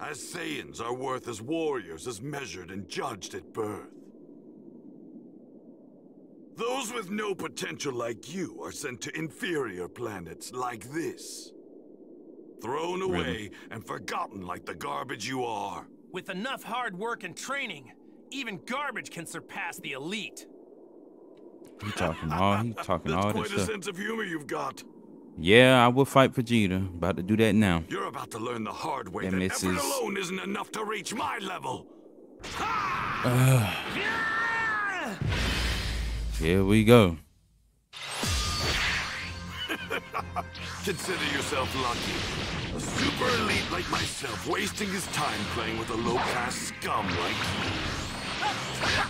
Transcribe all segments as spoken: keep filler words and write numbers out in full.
as Saiyans are worth as warriors as measured and judged at birth. Those with no potential like you are sent to inferior planets like this. Thrown away Really? and forgotten like the garbage you are. With enough hard work and training, even garbage can surpass the elite. He talking all he talking That's all quite this a stuff. sense of humor you've got. Yeah, I will fight Vegeta. About to do that now. You're about to learn the hard way That that misses. effort alone isn't enough to reach my level. Here we go. Consider yourself lucky. A super elite like myself wasting his time playing with a low-class scum like you.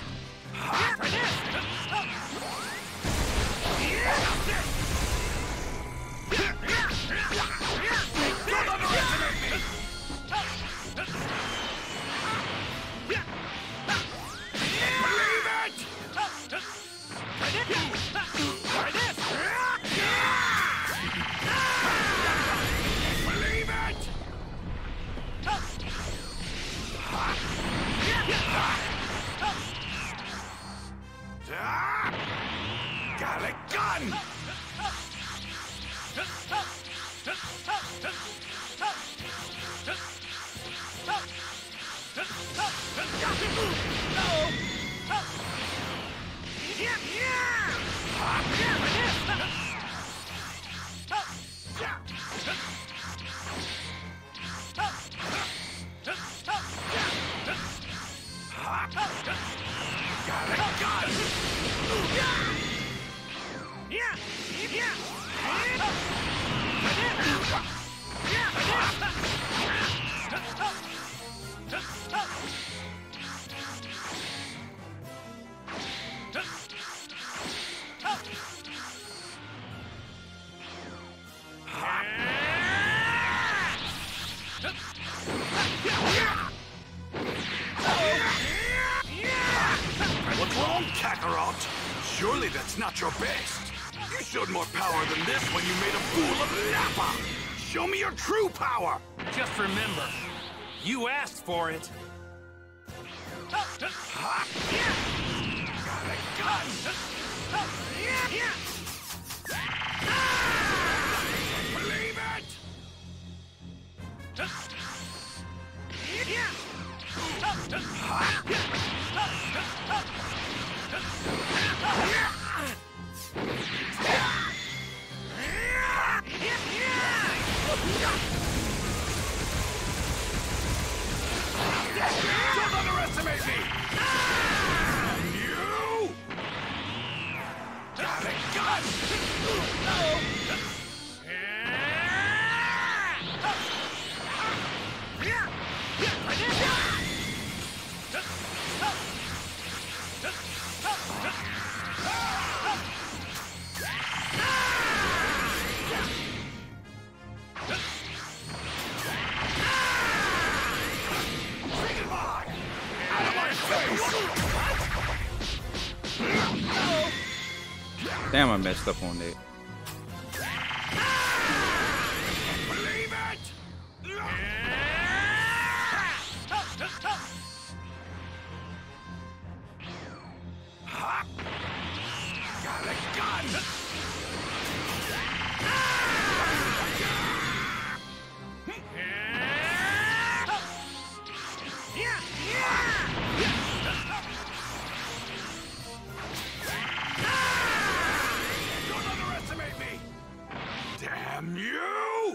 Don't underestimate me! Believe it! Believe it! Got a gun! What's wrong, Kakarot? Surely that's not your best. You showed more power than this when you made a fool of Nappa. Show me your true power. Just remember, you asked for it. Got a gun. Believe it. Don't underestimate me! You! Got a gun! Damn, I messed up on that. Believe it! Got a gun! Don't underestimate me! Damn you!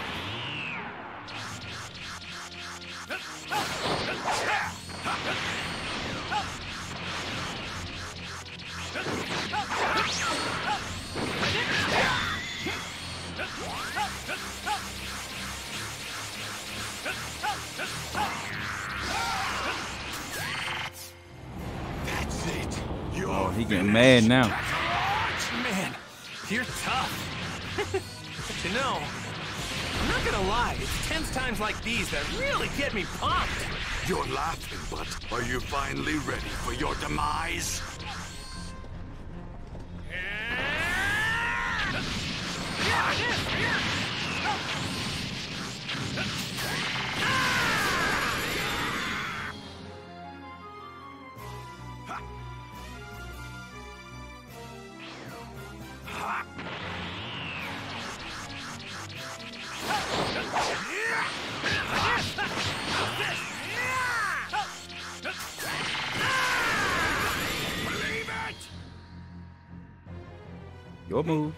That's it. You're Oh, he getting mad now. Man, you're tough. But you know, I'm not gonna lie, it's tense times like these that really get me pumped. You're laughing, but are you finally ready for your demise? Your move.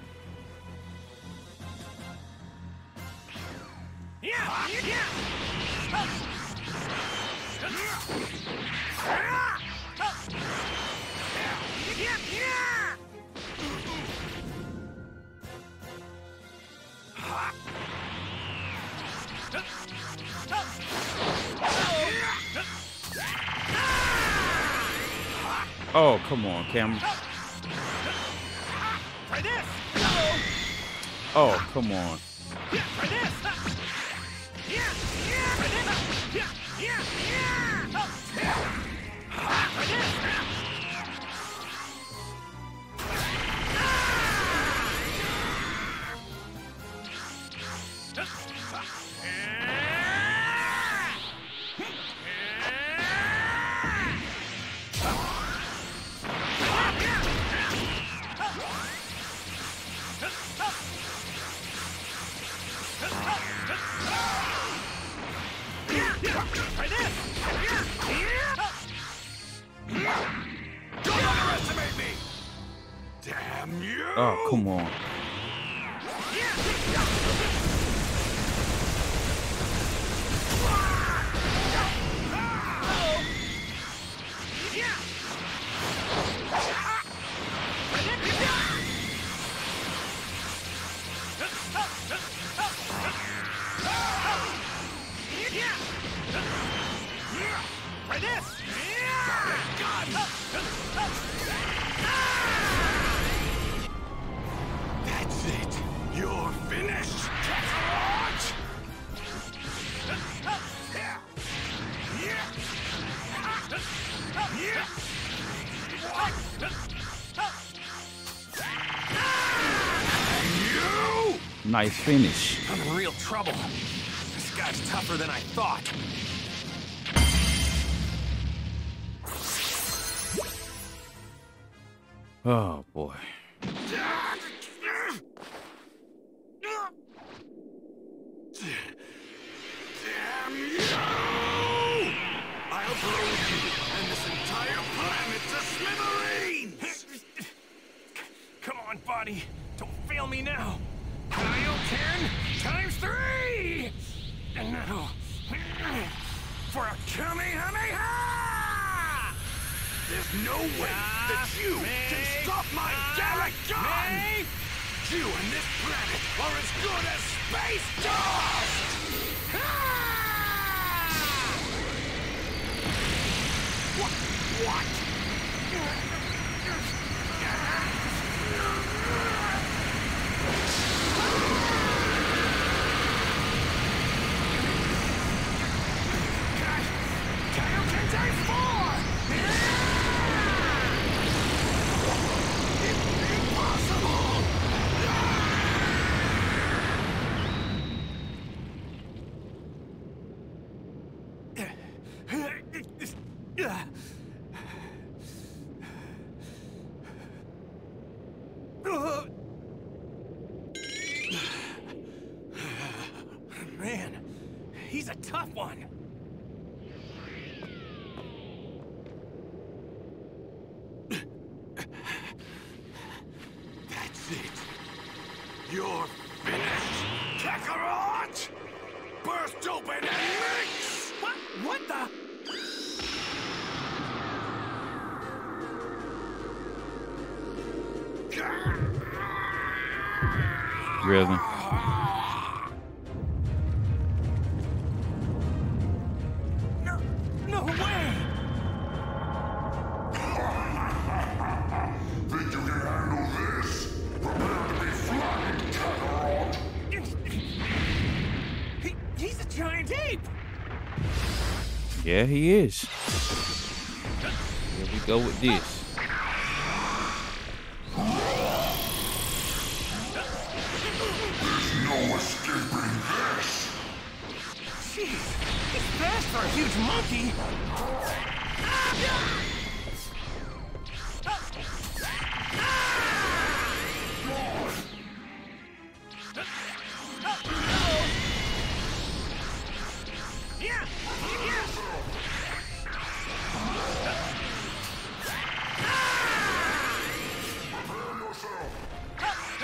Yeah, yeah. Oh, come on, Cameron. Try this. Oh, come on. Yeah, try this. Yeah, yeah. Try this. Yeah, yeah, yeah. Try this. Don't underestimate me! Damn you! Oh, come on. Try this. That's it! You're finished, Kakarot! You! Nice finish. I'm in real trouble. This guy's tougher than I thought. Oh, boy. Damn you! I'll blow you and this entire planet to smithereens! Come on, buddy. Don't fail me now. Kaioken times three! And now, for a Kamehameha! There's no way that you can stop my Derek gun! You and this planet are as good as space dust! What? What? Kaioken times four! Impossible! Man, he's a tough one. That's it. You're finished, Kakarot! Burst open and mix! What? What the? Really? No, no way! Think you can handle this? Prepare to be flattened, Kakarot! He, he's a giant ape! Yeah, he is. Here we go with this. There's no escaping this! Jeez, he's fast for a huge monkey! Yeah! Yeah! Prepare yourself!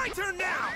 my turn now!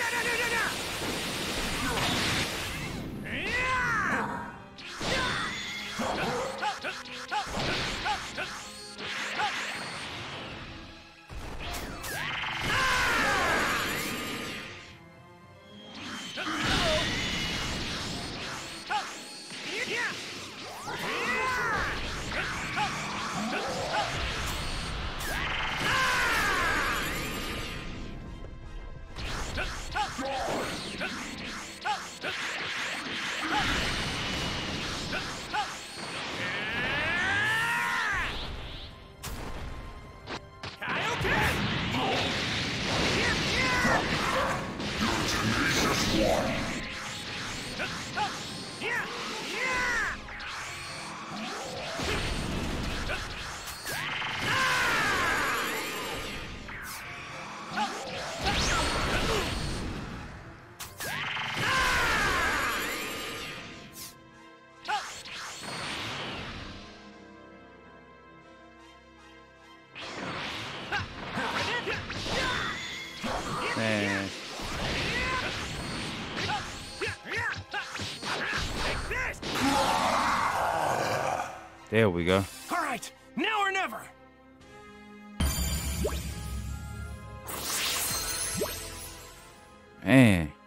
Man. There we go. All right, now or never. Man.